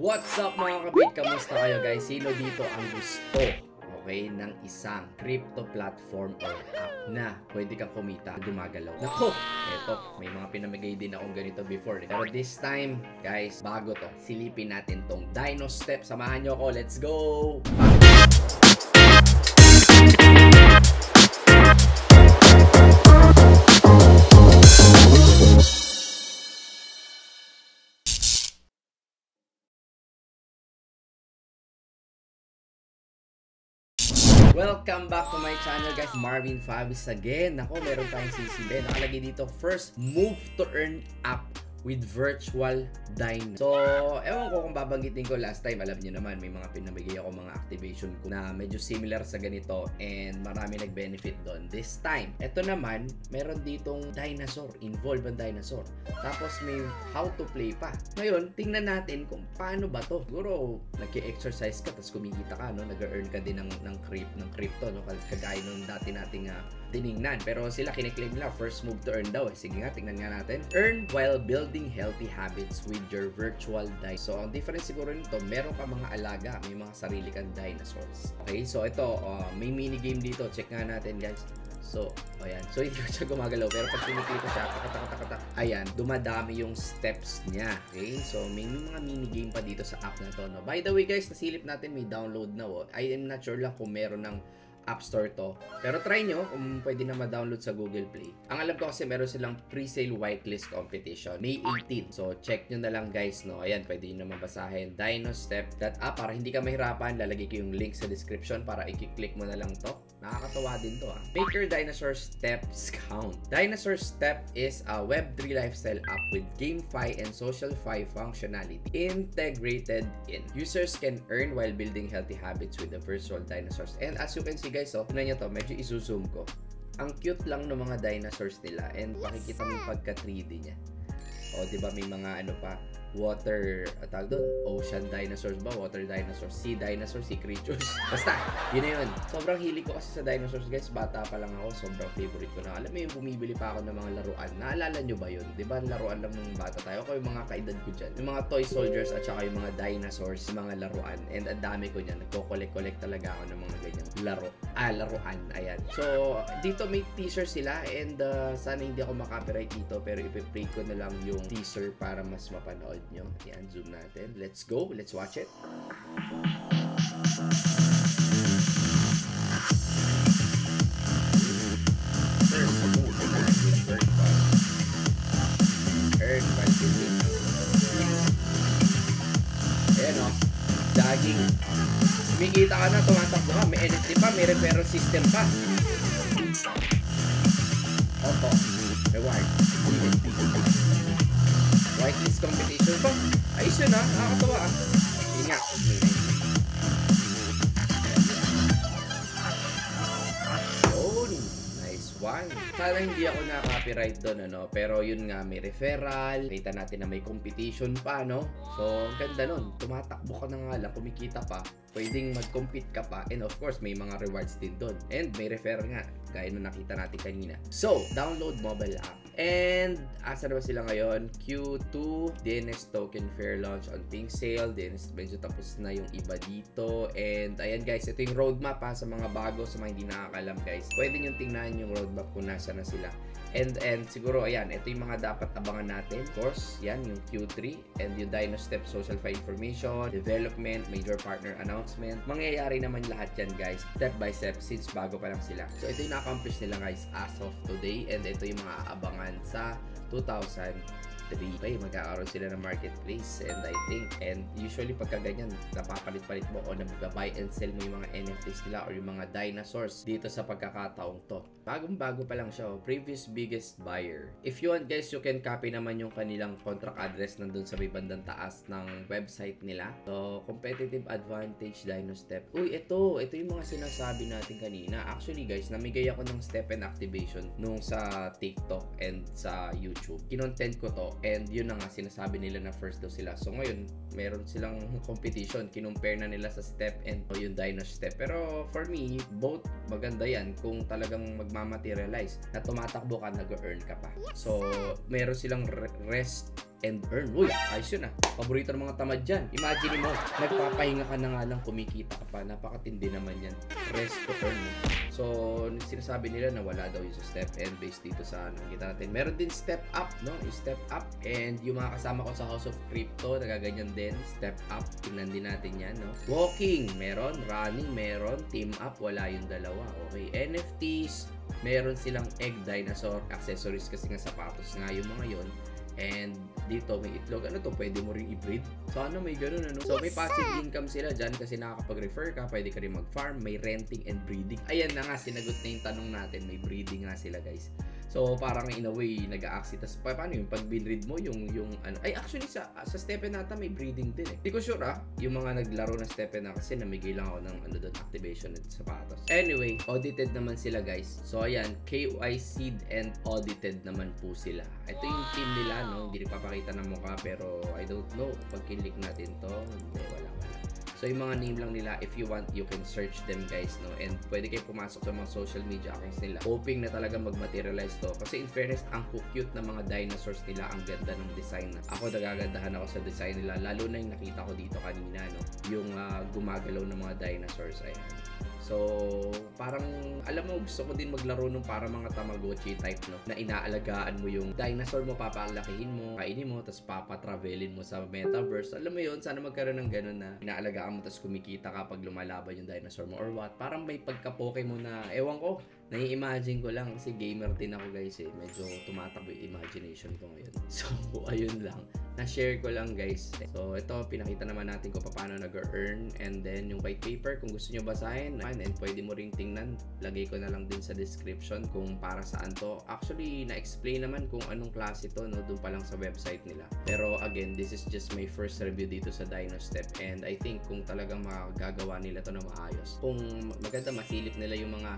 What's up mga kabit? Kamusta kayo guys? Sino dito ang gusto, okay, ng isang crypto platform or app na pwede kang kumita, gumagalaw? Nako, eto, may mga pinamigay din akong ganito before. Pero this time, guys, bago to. Silipin natin tong DinoStep. Samahan nyo ako. Let's go! Welcome back to my channel guys, Marvin Favis again. Nako, meron tayong sisibe. Nakalagay dito, first move to earn app with virtual Dino. So, ewan ko kung babanggitin ko last time. Alam niyo naman, may mga pinamigay ako mga activation ko na medyo similar sa ganito and marami nag-benefit doon. This time, eto naman, meron ditong dinosaur, involved ang dinosaur. Tapos may how to play pa. Ngayon, tingnan natin kung paano ba to. Siguro, nag-exercise ka, tapos kumikita ka, no? Nag-earn ka din ng crypto, no? Kagaya nung dati nating tiningnan. Pero sila kiniklaim nila, first move to earn daw. Sige nga, tingnan nga natin. Earn while building healthy habits with your virtual dino. So, ang difference siguro nito, meron ka mga alaga, may mga sarili kang dinosaurs. Okay, so ito, may minigame dito. Check nga natin, guys. So, ayan. So, hindi ko siya gumagalaw. Pero pag piniklik ko siya, ayan, dumadami yung steps niya. Okay? So, may mga minigame pa dito sa app na to, no? By the way, guys, nasilip natin, may download na, oh. I am not sure lang kung meron ng App Store to. Pero try nyo kung pwede na ma-download sa Google Play. Ang alam ko kasi meron silang pre-sale whitelist competition. May 18. So, check nyo na lang guys, no? Ayan, pwede nyo naman basahin. DinoStep.app. Para hindi ka mahirapan, lalagay ko yung link sa description para i-click mo na lang to. Nakakatawa din to, ha. Make your dinosaur steps count. Dinosaur Step is a Web3 lifestyle app with GameFi and SocialFi functionality integrated in. Users can earn while building healthy habits with the virtual dinosaurs. And as you can see guys, oh, tignan nyo to, medyo isu-zoom ko. Ang cute lang ng mga dinosaurs nila and makikita mo yung pagka 3D niya. O, di ba may mga ano pa, water, tawag doon, ocean dinosaurs ba? Water dinosaurs, sea dinosaurs, sea creatures. Basta, yun na yun. Sobrang hilig ko kasi sa dinosaurs guys. Bata pa lang ako, sobrang favorite ko na. Alam mo yung bumibili pa ako ng mga laruan. Naalala nyo ba yun? Di ba laruan lang ng bata tayo? Ako yung mga kaedad ko dyan. Yung mga toy soldiers at saka yung mga dinosaurs, yung mga laruan. And ang dami ko dyan. Nagko-collect talaga ako ng mga ganyan laruan. Ayan. So, dito may teaser sila and sana hindi ako makapiright dito pero ipi-play ko na lang yung teaser para mas mapanood nyo. Yan, zoom natin. Let's go. Let's watch it. Earn by building. Ayan o. Jogging. Kumikita ka na, tumatakbo ka. May NFT pa, may referral system pa. Opo. Reward. Whitelist competition pa. Ayos yun ha. Nakakatawa ah. Yun nga. Oh, nice one. Sana hindi ako na-copyright doon, ano. Pero yun nga, may referral. Kita natin na may competition pa, no. So, ang ganda nun. Tumatakbo ka na nga lang. Kumikita pa. Pwedeng mag-compete ka pa. And of course, may mga rewards din doon. And may referral nga. Gaya nung nakita natin kanina. So, download mobile app. And, asa na ba sila ngayon? Q2, DNS Token Fair Launch on Pink Sale. DNS, medyo tapos na yung iba dito. And, ayan guys, ito yung roadmap ha, sa mga bago, sa mga hindi nakakalam guys. Pwede nyo tingnan yung roadmap kung nasa na sila. And siguro, ayan, ito yung mga dapat abangan natin. Of course, yan, yung Q3 and yung DinoStep SocialFi information, development, major partner announcement. Mangyayari naman lahat yan, guys, step by step since bago pa lang sila. So, ito yung na-accomplish nila, guys, as of today. And ito yung mga aabangan sa 2003. Okay, magkakaroon sila ng marketplace and I think, and usually pagka ganyan, napapalit-palit mo o nag-buy and sell mo yung mga NFTs nila or yung mga dinosaurs dito sa pagkakataong to. Bagong-bago pa lang siya, previous biggest buyer. If you want guys, you can copy naman yung kanilang contract address nandun sa may bandang taas ng website nila. So, competitive advantage, DinoStep. Uy, ito yung mga sinasabi natin kanina. Actually guys, namigay ako ng step and activation nung sa TikTok and sa YouTube. Kinontent ko to. And yun na nga, sinasabi nila na first daw sila. So ngayon, meron silang competition. Kinumpare na nila sa Step and yung DinoStep. Pero for me, both maganda yan kung talagang magmamaterialize na tumatakbo ka, nag-earn ka pa. So, meron silang rest and earn. Uy, ayos yun ah. Paborito ng mga tamad dyan. Imagine mo, nagpapahinga ka na nga lang, kumikita ka pa. Napakatindi naman yan. Rest to earn. So, sinasabi nila na wala daw yung sa step and based dito sa kita natin. Meron din step up, no? Yung step up, and yung mga kasama ko sa House of Crypto, nagaganyan din. Step up, tingnan din natin yan, no? Walking, meron. Running, meron. Team up, wala yung dalawa. Okay. NFTs, meron silang egg dinosaur accessories kasi nga sapatos nga yung mga yon. And dito may itlog. Ano to? Pwede mo ring i-breed. Sana may ganun, ano? So may passive income sila dyan kasi nakakapag-refer ka. Pwede ka rin mag-farm. May renting and breeding. Ayan na nga, sinagot na yung tanong natin. May breeding nga sila, guys. So parang in a way nag-a-axit. Tas paano yung pag binread mo yung ano? Ay actually sa Stephen nata may breeding din eh. Hindi ko sure yung mga naglaro ng Stephen na kasi namigay lang ako ng ano doon activation at sapatos. Anyway, audited naman sila guys. So ayan, KYC'd and audited naman po sila. Ito yung team nila, no? Hindi papakita ng mukha pero I don't know pag kinlik natin to. Hindi, wala. So yung mga name lang nila, if you want, you can search them guys, no? And pwede kayo pumasok sa mga social media accounts nila. Hoping na talaga mag-materialize to. Kasi in fairness, ang cute ng mga dinosaurs nila, ang ganda ng design. Ako nagagandahan ako sa design nila, lalo na yung nakita ko dito kanina, no? Yung gumagalaw ng mga dinosaurs, ayan. So, parang, alam mo, gusto ko din maglaro nung para mga Tamagotchi type, no? Na inaalagaan mo yung dinosaur mo, papalakihin mo, kainin mo, tapos papatravelin mo sa metaverse. Alam mo yun, sana magkaroon ng ganun na inaalagaan mo, tapos kumikita kapag lumalaban yung dinosaur mo or what. Parang may pagka-Pokemon na, ewan ko, nai-imagine ko lang kasi gamer din ako guys eh. Medyo tumatakbo yung imagination ko ngayon. So, ayun lang. Na-share ko lang guys. So, ito, pinakita naman natin kung paano nag-earn. And then, yung white paper, kung gusto nyo basahin, and pwede mo ring tingnan. Lagay ko na lang din sa description kung para saan to. Actually, na-explain naman kung anong klase to, no? Doon pa lang sa website nila. Pero again, this is just my first review dito sa DinoStep. And I think kung talagang magagawa nila to na maayos, kung maganda masilip nila yung mga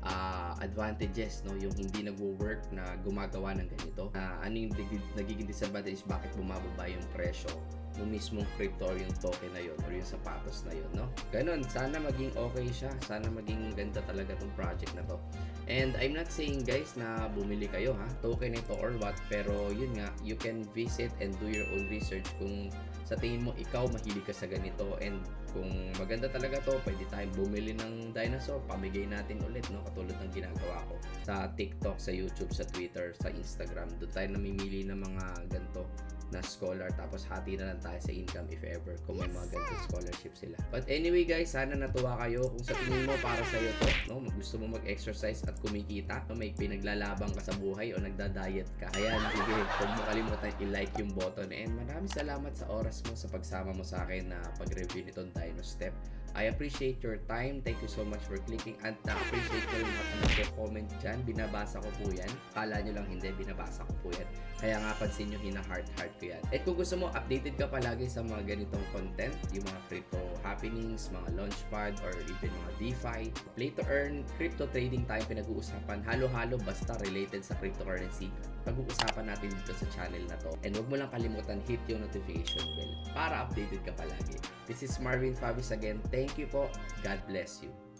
advantages, no, yung hindi nagwo-work na gumagawa ng ganito, ano yung nagiging disadvantage, bakit bumababa yung presyo ng mismong crypto or yung token na yun or yung sapatos na yun, no? Ganon, sana maging okay siya, sana maging ganda talaga tong project na to. And I'm not saying guys na bumili kayo token ito or what, pero yun nga, you can visit and do your own research kung sa tingin mo ikaw mahilig ka sa ganito, and kung maganda talaga to, pwede tayong bumili ng dinosaur, pamigay natin ulit, no? Katulad ng ginagawa ko sa TikTok, sa YouTube, sa Twitter, sa Instagram. Doon tayo namimili ng mga ganito na scholar, tapos hati na lang tayo sa income if ever kung may mga ganito scholarship sila. But anyway guys, sana natuwa kayo. Kung sa tingin mo para sa'yo to, no? Gusto mo mag-exercise at kumikita, no? May pinaglalabang ka sa buhay o nagda-diet ka, ayan, sige, huwag mo kalimutan i-like yung button. And maraming salamat sa oras mo, sa pagsama mo sa akin na pag-review nitong DinoStep. I appreciate your time. Thank you so much for clicking, at na-appreciate ko yung mga nagko-comment dyan. Binabasa ko po yan. Kala nyo lang hindi, binabasa ko po yan. Kaya nga pansin nyo, hina-heart ko yan. At kung gusto mo, updated ka palagi sa mga ganitong content, yung mga crypto happenings, mga launchpad, or even mga DeFi, play to earn, crypto trading tayo pinag-uusapan. Halo-halo basta related sa cryptocurrency. Pag-uusapan natin dito sa channel na to. And huwag mo lang kalimutan, hit yung notification bell para updated ka palagi. This is Marvin Favis again. Thank you po. God bless you.